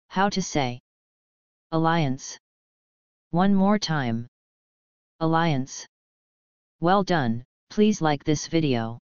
How to say alliance. One more time. Alliance. Well done, please like this video.